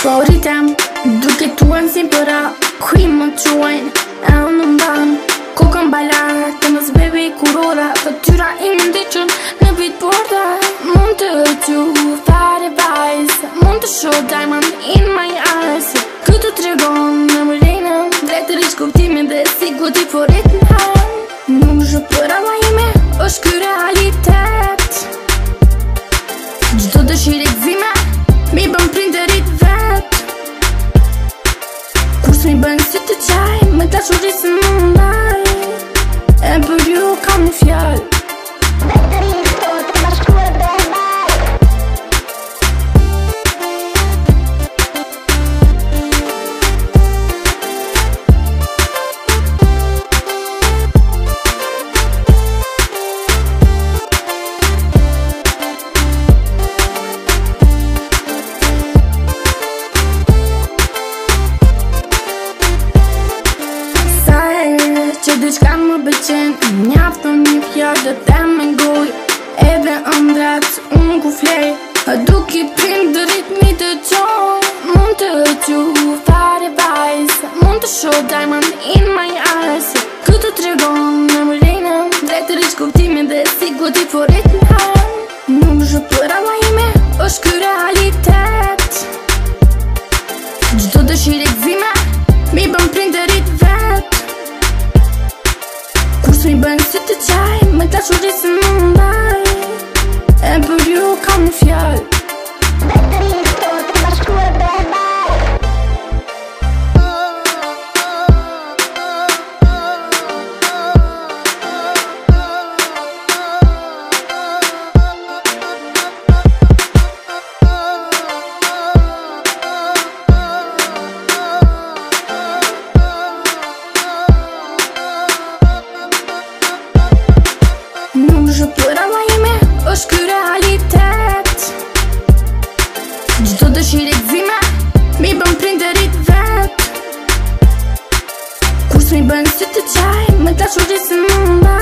Po rritem, duke tuan si përa Kuj më quajnë, e unë në mban Kokën balat, të mës bebe i kurora Fëtyra i më ndiqën në vit porta Mund të gju, fare vajz Mund të show diamond in my eyes Këtë të tregon në më rejnëm Dretë rrish kuptimin dhe si goti forit në hem Nuk zhë për alla ime, është ky realitet Gjdo dëshirit zime, mi bën prinderit vet Kur s'mi bën si të qaj, me ta shurisë më ndaj E për ju kam një fjall Vetërin këto të bashkuar dhe mbaj Që diçka më bëqen Njafton një fjallë dhe te me ngoj Edhe ëndrat unë ku flej Duk i prindërit mi të qoj Mund të gju fare vajz Mund të show diamond in my eyes Këtë të tregon në më rejnëm Drejtë rrish kuptimin dhe si goti forit në hem Nuk zhë për alla ime është ky realitet Gjdo dëshirit zime Mi bën prinderit vet S'mi bën si të qaj, me ta shurisë më mbaj E për ju kam një fjall Vetërin këto të bashkuar dhe mbaj Nuk zhë për alla ime, është ky realitet Gjdo dëshirit zime, mi bën prinderit vet Kur s'mi bën si të qaj, me ta shurisë më mbaj